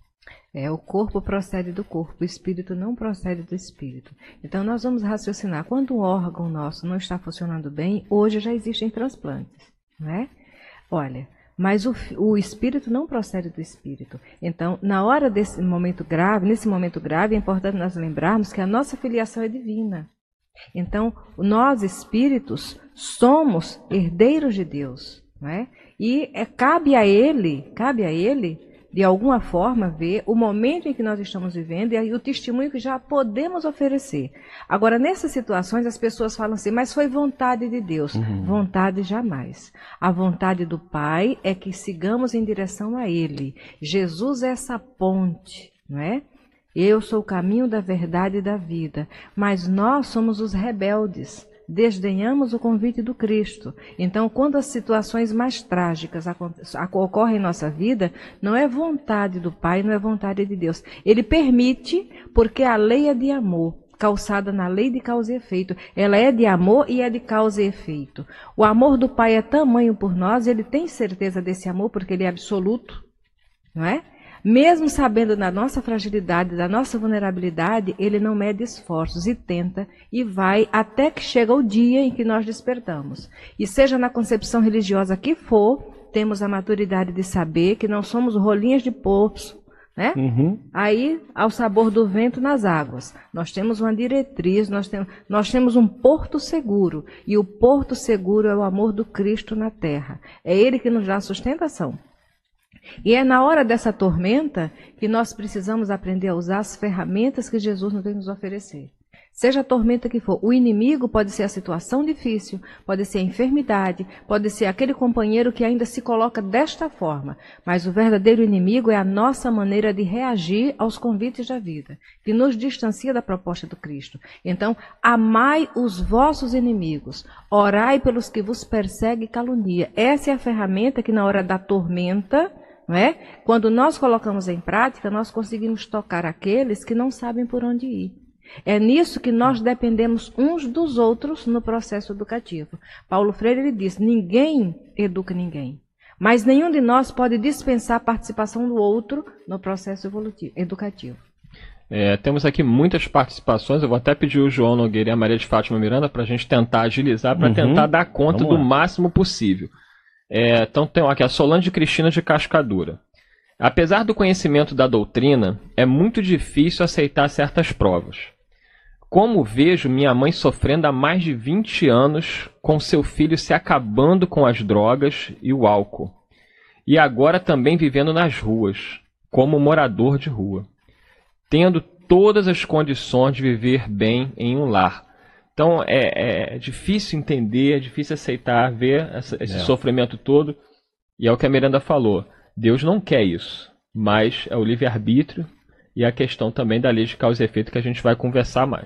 É, o corpo procede do corpo, o espírito não procede do espírito. Então, nós vamos raciocinar. Quando um órgão nosso não está funcionando bem, hoje já existem transplantes, não é? Olha... Mas o, o espírito não procede do espírito. Então, na hora desse momento grave, nesse momento grave, é importante nós lembrarmos que a nossa filiação é divina. Então, nós espíritos somos herdeiros de Deus, não é? E é, cabe a Ele, cabe a Ele, de alguma forma, ver o momento em que nós estamos vivendo e o testemunho que já podemos oferecer. Agora, nessas situações, as pessoas falam assim, mas foi vontade de Deus. Uhum. Vontade jamais. A vontade do Pai é que sigamos em direção a Ele. Jesus é essa ponte, não é? Eu sou o caminho da verdade e da vida. Mas nós somos os rebeldes. Desdenhamos o convite do Cristo. Então, quando as situações mais trágicas ocorrem em nossa vida, não é vontade do Pai, não é vontade de Deus. Ele permite, porque a lei é de amor, calçada na lei de causa e efeito. Ela é de amor e é de causa e efeito. O amor do Pai é tamanho por nós, ele tem certeza desse amor, porque ele é absoluto, não é? Mesmo sabendo da nossa fragilidade, da nossa vulnerabilidade, ele não mede esforços e tenta e vai até que chega o dia em que nós despertamos. E seja na concepção religiosa que for, temos a maturidade de saber que não somos rolinhas de poço, né? Uhum. Aí, ao sabor do vento nas águas. Nós temos uma diretriz, nós temos, nós temos um porto seguro. E o porto seguro é o amor do Cristo na terra. É Ele que nos dá a sustentação. E é na hora dessa tormenta que nós precisamos aprender a usar as ferramentas que Jesus nos vem nos oferecer. Seja a tormenta que for, o inimigo pode ser a situação difícil, pode ser a enfermidade, pode ser aquele companheiro que ainda se coloca desta forma. Mas o verdadeiro inimigo é a nossa maneira de reagir aos convites da vida, que nos distancia da proposta do Cristo. Então, amai os vossos inimigos, orai pelos que vos perseguem e caluniam. Essa é a ferramenta que na hora da tormenta, não é? Quando nós colocamos em prática, nós conseguimos tocar aqueles que não sabem por onde ir. É nisso que nós dependemos uns dos outros no processo educativo. Paulo Freire ele diz, ninguém educa ninguém, mas nenhum de nós pode dispensar a participação do outro no processo evolutivo, educativo. É, temos aqui muitas participações, eu vou até pedir o João Nogueira e a Maria de Fátima Miranda para a gente tentar agilizar, para Uhum. tentar dar conta Vamos do lá. máximo possível. É, então tem aqui a Solange Cristina de Cascadura. Apesar do conhecimento da doutrina, é muito difícil aceitar certas provas. Como vejo minha mãe sofrendo há mais de vinte anos com seu filho se acabando com as drogas e o álcool. E agora também vivendo nas ruas, como morador de rua. Tendo todas as condições de viver bem em um lar. Então é, é difícil entender, é difícil aceitar, ver essa, esse É. sofrimento todo. E é o que a Miranda falou. Deus não quer isso, mas é o livre-arbítrio e a questão também da lei de causa e efeito que a gente vai conversar mais.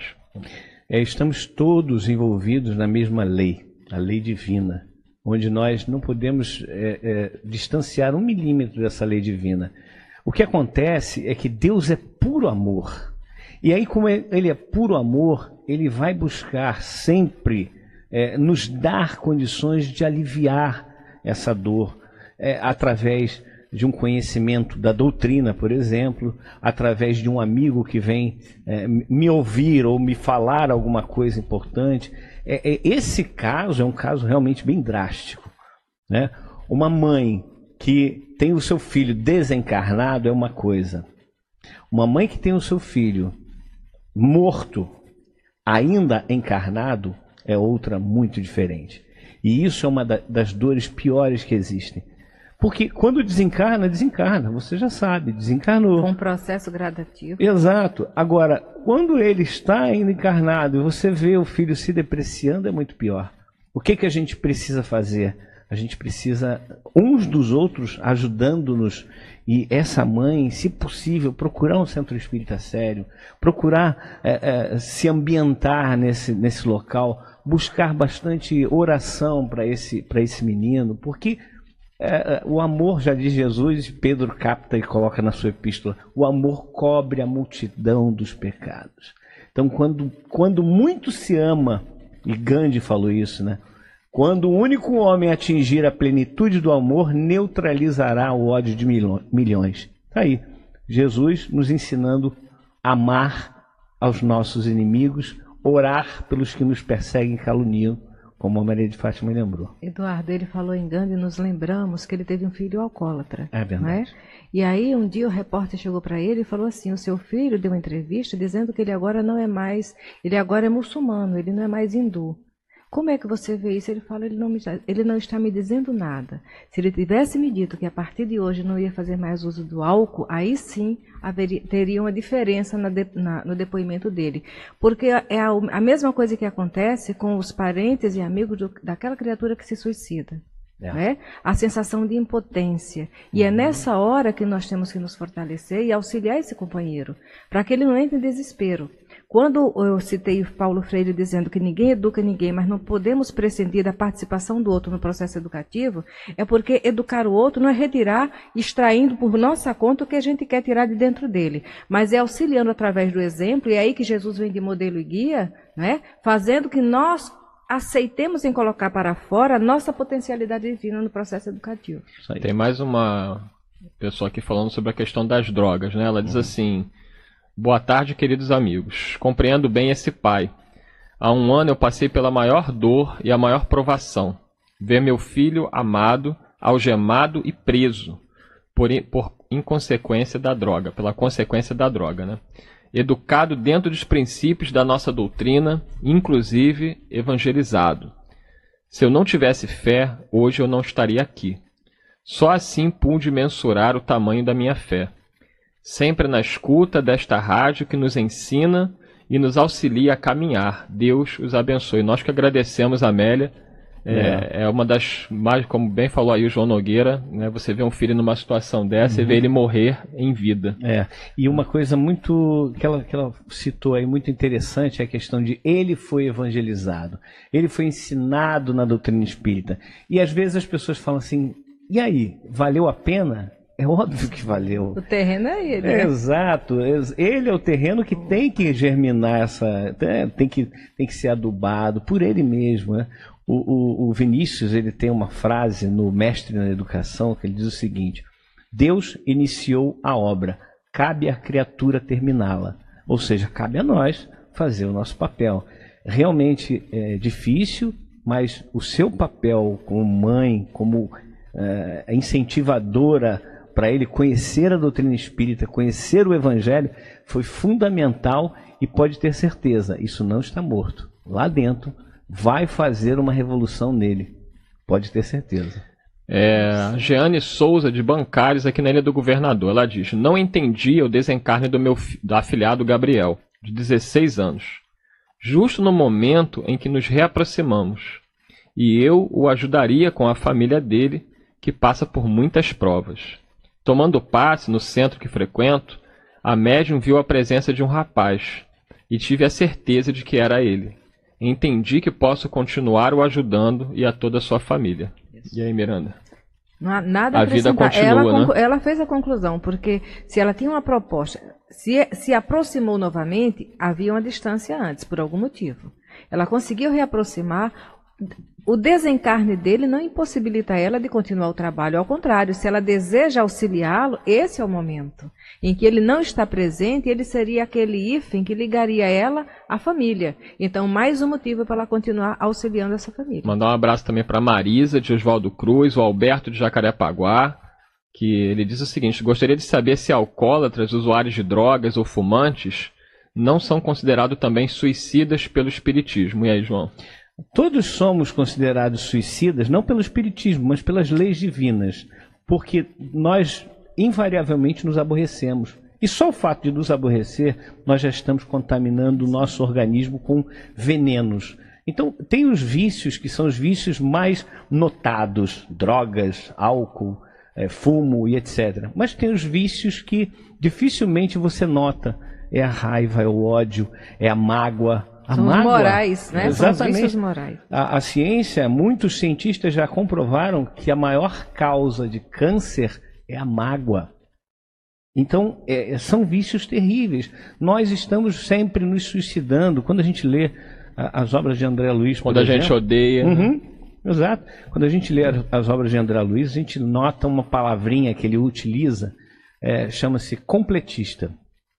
É, estamos todos envolvidos na mesma lei, a lei divina, onde nós não podemos é, é, distanciar um milímetro dessa lei divina. O que acontece é que Deus é puro amor. E aí, como Ele é puro amor, Ele vai buscar sempre é, nos dar condições de aliviar essa dor é, através de um conhecimento da doutrina, por exemplo, através de um amigo que vem é, me ouvir ou me falar alguma coisa importante. É, é, esse caso é um caso realmente bem drástico, né? Uma mãe que tem o seu filho desencarnado é uma coisa. Uma mãe que tem o seu filho morto, ainda encarnado, é outra muito diferente. E isso é uma da, das dores piores que existem. Porque quando desencarna, desencarna, você já sabe, desencarnou. Com um processo gradativo. Exato. Agora, quando ele está ainda encarnado e você vê o filho se depreciando, é muito pior. O que, que a gente precisa fazer? A gente precisa, uns dos outros, ajudando-nos. E essa mãe, se possível, procurar um centro espírita sério, procurar é, é, se ambientar nesse, nesse local, buscar bastante oração para esse, para esse menino, porque é, o amor, já diz Jesus, Pedro capta e coloca na sua epístola, o amor cobre a multidão dos pecados. Então, quando, quando muito se ama, e Gandhi falou isso, né? Quando o único homem atingir a plenitude do amor, neutralizará o ódio de milhões. Está aí, Jesus nos ensinando a amar aos nossos inimigos, orar pelos que nos perseguem e caluniam, como a Maria de Fátima lembrou. Eduardo, ele falou em Gandhi e nos lembramos que ele teve um filho alcoólatra. É verdade. Não é? E aí um dia o repórter chegou para ele e falou assim, o seu filho deu uma entrevista dizendo que ele agora não é mais, ele agora é muçulmano, ele não é mais hindu. Como é que você vê isso? Ele fala, ele não, me, ele não está me dizendo nada. Se ele tivesse me dito que a partir de hoje não ia fazer mais uso do álcool, aí sim haveria, teria uma diferença na de, na, no depoimento dele. Porque é a, a mesma coisa que acontece com os parentes e amigos do, daquela criatura que se suicida. É. Né? A sensação de impotência. E uhum. é nessa hora que nós temos que nos fortalecer e auxiliar esse companheiro, para que ele não entre em desespero. Quando eu citei Paulo Freire dizendo que ninguém educa ninguém, mas não podemos prescindir da participação do outro no processo educativo, é porque educar o outro não é retirar, extraindo por nossa conta o que a gente quer tirar de dentro dele, mas é auxiliando através do exemplo, e é aí que Jesus vem de modelo e guia, né? Fazendo que nós aceitemos em colocar para fora a nossa potencialidade divina no processo educativo. Tem mais uma pessoa aqui falando sobre a questão das drogas, né? Ela diz assim: boa tarde, queridos amigos. Compreendo bem esse pai. Há um ano eu passei pela maior dor e a maior provação. Ver meu filho amado, algemado e preso por, por inconsequência da droga, pela consequência da droga, né? Educado dentro dos princípios da nossa doutrina, inclusive evangelizado. Se eu não tivesse fé, hoje eu não estaria aqui. Só assim pude mensurar o tamanho da minha fé. Sempre na escuta desta rádio que nos ensina e nos auxilia a caminhar. Deus os abençoe. Nós que agradecemos, Amélia. É, é uma das mais, como bem falou aí o João Nogueira, né, você vê um filho numa situação dessa, uhum, e vê ele morrer em vida. É, e uma coisa muito, que ela, que ela citou aí, muito interessante, é a questão de ele foi evangelizado, ele foi ensinado na doutrina espírita. E às vezes as pessoas falam assim, e aí, valeu a pena? É óbvio que valeu. O terreno é ele. É, né? Exato. Ele é o terreno que tem que germinar essa... Tem que, tem que ser adubado por ele mesmo, né? O, o, o Vinícius, ele tem uma frase no Mestre na Educação que ele diz o seguinte: Deus iniciou a obra, cabe à criatura terminá-la. Ou seja, cabe a nós fazer o nosso papel. Realmente é difícil, mas o seu papel como mãe, como é, incentivadora para ele conhecer a doutrina espírita, conhecer o Evangelho, foi fundamental e pode ter certeza, isso não está morto. Lá dentro vai fazer uma revolução nele, pode ter certeza. É, Jeane Souza, de Bancários, aqui na Ilha do Governador, ela diz: não entendi o desencarne do meu do afilhado Gabriel, de dezesseis anos, justo no momento em que nos reaproximamos, e eu o ajudaria com a família dele, que passa por muitas provas. Tomando passe no centro que frequento, a médium viu a presença de um rapaz, e tive a certeza de que era ele. Entendi que posso continuar o ajudando e a toda a sua família. E aí, Miranda? Não há nada a A vida acrescentar. continua, ela, né? conclu- ela fez a conclusão, porque se ela tinha uma proposta, se, se aproximou novamente, havia uma distância antes, por algum motivo. Ela conseguiu reaproximar. O desencarne dele não impossibilita ela de continuar o trabalho. Ao contrário, se ela deseja auxiliá-lo, esse é o momento em que ele não está presente, ele seria aquele hífen que ligaria ela à família. Então, mais um motivo para ela continuar auxiliando essa família. Mandar um abraço também para Marisa, de Oswaldo Cruz, o Alberto de Jacarepaguá, que ele diz o seguinte: gostaria de saber se alcoólatras, usuários de drogas ou fumantes não são considerados também suicidas pelo espiritismo. E aí, João? Todos somos considerados suicidas, não pelo espiritismo, mas pelas leis divinas, porque nós invariavelmente nos aborrecemos. E só o fato de nos aborrecer, nós já estamos contaminando o nosso organismo com venenos. Então, tem os vícios que são os vícios mais notados, drogas, álcool, é, fumo e etcétera. Mas tem os vícios que dificilmente você nota. É a raiva, é o ódio, é a mágoa. A São mágoa, os morais, né? São os exatamente. vícios morais. A, a ciência, muitos cientistas já comprovaram que a maior causa de câncer é a mágoa. Então, é, são vícios terríveis. Nós estamos sempre nos suicidando. Quando a gente lê a, as obras de André Luiz, por Quando a exemplo, gente odeia. Uhum, né? exato. Quando a gente lê as, as obras de André Luiz, a gente nota uma palavrinha que ele utiliza, é, chama-se completista.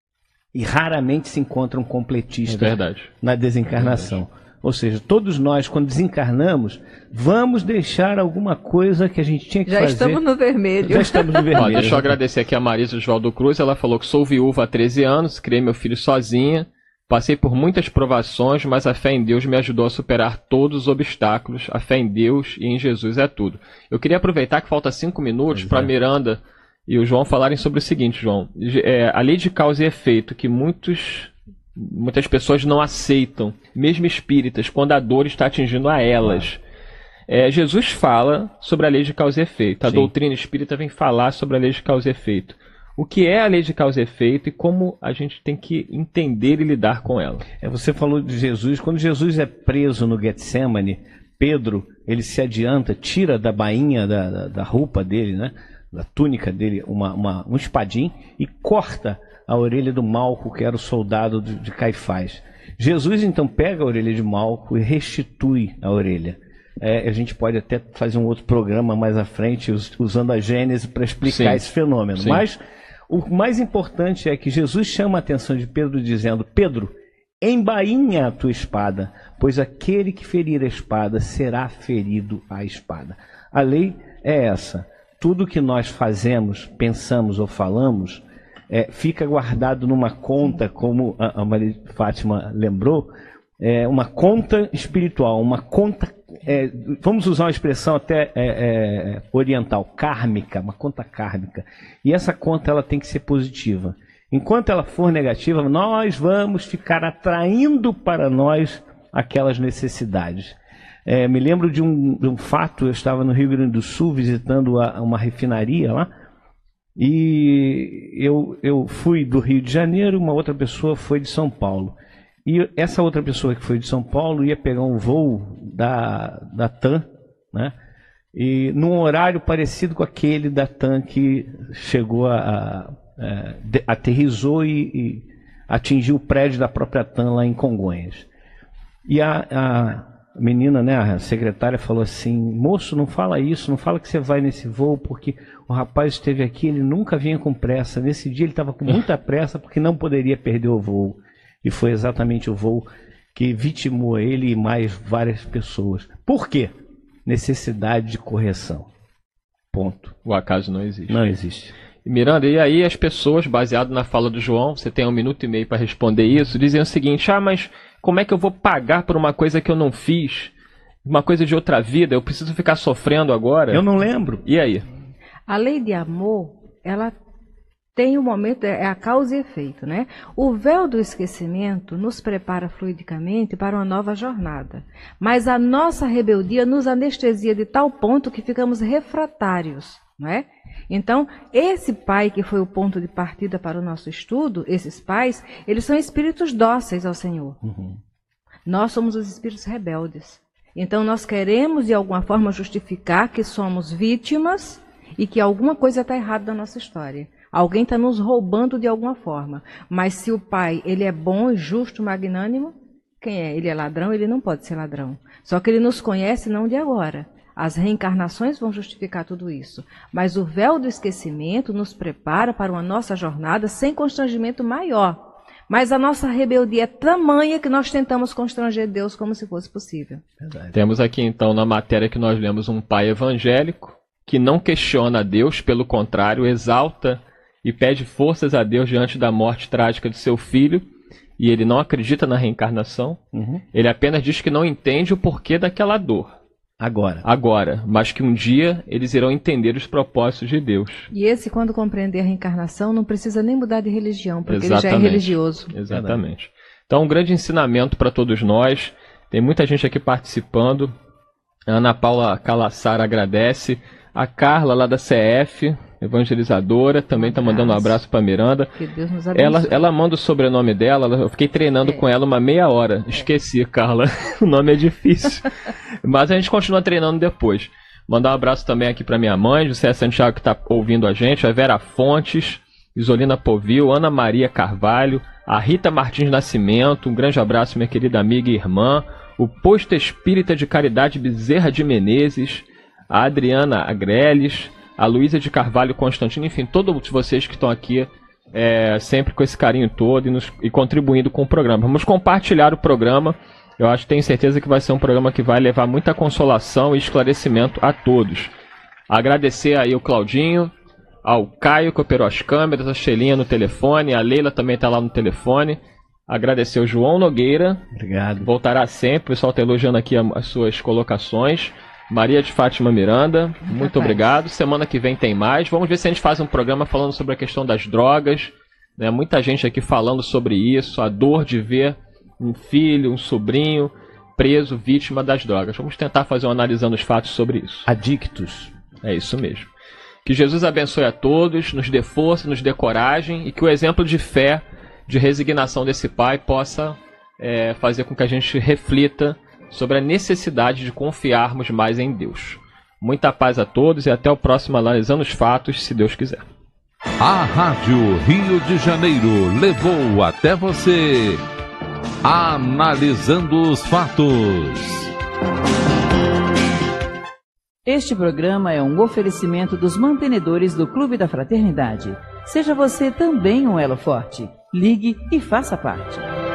E raramente se encontra um completista É verdade. na desencarnação. É verdade. Ou seja, todos nós, quando desencarnamos, vamos deixar alguma coisa que a gente tinha que Já fazer. estamos no vermelho. Já estamos no vermelho. Ó, deixa eu agradecer aqui a Marisa Oswaldo Cruz. Ela falou que sou viúva há treze anos, criei meu filho sozinha, passei por muitas provações, mas a fé em Deus me ajudou a superar todos os obstáculos. A fé em Deus e em Jesus é tudo. Eu queria aproveitar que falta cinco minutos para Miranda e o João falarem sobre o seguinte, João. É, a lei de causa e efeito, que muitos, muitas pessoas não aceitam, mesmo espíritas, quando a dor está atingindo a elas. É, Jesus fala sobre a lei de causa e efeito. A Sim. doutrina espírita vem falar sobre a lei de causa e efeito. O que é a lei de causa e efeito e como a gente tem que entender e lidar com ela. É, você falou de Jesus. Quando Jesus é preso no Getsemane, Pedro, ele se adianta, tira da bainha da, da, da roupa dele, né? Da túnica dele, uma, uma, um espadim e corta a orelha do Malco, que era o soldado de, de Caifás. Jesus então pega a orelha de Malco e restitui a orelha. É, a gente pode até fazer um outro programa mais à frente, us, usando a Gênese para explicar Sim. esse fenômeno. Sim. Mas o mais importante é que Jesus chama a atenção de Pedro dizendo: Pedro, embainha a tua espada, pois aquele que ferir a espada será ferido à espada. A lei é essa. Tudo que nós fazemos, pensamos ou falamos, é, fica guardado numa conta, como a, a Maria de Fátima lembrou, é uma conta espiritual, uma conta, é, vamos usar uma expressão até é, é, oriental, kármica, uma conta kármica. E essa conta ela tem que ser positiva. Enquanto ela for negativa, nós vamos ficar atraindo para nós aquelas necessidades. É, me lembro de um, de um fato, eu estava no Rio Grande do Sul visitando a, uma refinaria lá, e eu, eu fui do Rio de Janeiro, uma outra pessoa foi de São Paulo. E essa outra pessoa que foi de São Paulo ia pegar um voo da, da TAM, né? E num horário parecido com aquele da TAM que chegou a, a, a de, aterrissou e, e atingiu o prédio da própria TAM lá em Congonhas. E a, a menina, né, a secretária falou assim: moço, não fala isso, não fala que você vai nesse voo, porque o rapaz esteve aqui, ele nunca vinha com pressa. Nesse dia ele estava com muita pressa porque não poderia perder o voo. E foi exatamente o voo que vitimou ele e mais várias pessoas. Por quê? Necessidade de correção. Ponto. O acaso não existe. Não existe. Miranda, e aí as pessoas, baseado na fala do João, você tem um minuto e meio para responder isso, dizem o seguinte: ah, mas como é que eu vou pagar por uma coisa que eu não fiz? Uma coisa de outra vida, eu preciso ficar sofrendo agora? Eu não lembro. E aí? A lei de amor, ela tem um momento, é a causa e efeito, né? O véu do esquecimento nos prepara fluidicamente para uma nova jornada. Mas a nossa rebeldia nos anestesia de tal ponto que ficamos refratários, não é? Então, esse pai que foi o ponto de partida para o nosso estudo, esses pais, eles são espíritos dóceis ao Senhor. Uhum. Nós somos os espíritos rebeldes. Então, nós queremos, de alguma forma, justificar que somos vítimas e que alguma coisa está errada na nossa história. Alguém está nos roubando de alguma forma. Mas se o pai ele é bom, justo, magnânimo, quem é? Ele é ladrão, ele não pode ser ladrão. Só que ele nos conhece não de agora. As reencarnações vão justificar tudo isso. Mas o véu do esquecimento nos prepara para uma nossa jornada sem constrangimento maior. Mas a nossa rebeldia é tamanha que nós tentamos constranger Deus como se fosse possível. Verdade. Temos aqui então na matéria que nós lemos um pai evangélico que não questiona Deus, pelo contrário, exalta e pede forças a Deus diante da morte trágica de seu filho, e ele não acredita na reencarnação. Uhum. Ele apenas diz que não entende o porquê daquela dor. Agora. Agora, mas que um dia eles irão entender os propósitos de Deus. E esse, quando compreender a reencarnação, não precisa nem mudar de religião, porque Exatamente. Ele já é religioso. Exatamente. Então, um grande ensinamento para todos nós. Tem muita gente aqui participando. A Ana Paula Calassar agradece. A Carla, lá da C F, evangelizadora, também está um mandando um abraço para Miranda. Que Deus nos abençoe. Ela, ela manda o sobrenome dela, eu fiquei treinando é. com ela uma meia hora. Esqueci, Carla, o nome é difícil. Mas a gente continua treinando depois. Mandar um abraço também aqui para minha mãe, José Santiago, que está ouvindo a gente, a Vera Fontes, Isolina Povil, Ana Maria Carvalho, a Rita Martins Nascimento, um grande abraço, minha querida amiga e irmã, o Posto Espírita de Caridade Bezerra de Menezes, a Adriana Agreles, a Luísa de Carvalho Constantino, enfim, todos vocês que estão aqui é, sempre com esse carinho todo e, nos, e contribuindo com o programa. Vamos compartilhar o programa. Eu acho, tenho certeza que vai ser um programa que vai levar muita consolação e esclarecimento a todos. Agradecer aí o Claudinho, ao Caio que operou as câmeras, a Shelinha no telefone, a Leila também está lá no telefone. Agradecer o João Nogueira. Obrigado. Voltará sempre, o pessoal está elogiando aqui as suas colocações. Maria de Fátima Miranda, muito Rapaz. obrigado. Semana que vem tem mais. Vamos ver se a gente faz um programa falando sobre a questão das drogas. Né? Muita gente aqui falando sobre isso, a dor de ver um filho, um sobrinho preso, vítima das drogas. Vamos tentar fazer um analisando os fatos sobre isso. Adictos. É isso mesmo. Que Jesus abençoe a todos, nos dê força, nos dê coragem e que o exemplo de fé, de resignação desse pai possa é, fazer com que a gente reflita sobre a necessidade de confiarmos mais em Deus. Muita paz a todos e até o próximo Analisando os Fatos, se Deus quiser. A Rádio Rio de Janeiro levou até você Analisando os Fatos. Este programa é um oferecimento dos mantenedores do Clube da Fraternidade. Seja você também um elo forte. Ligue e faça parte.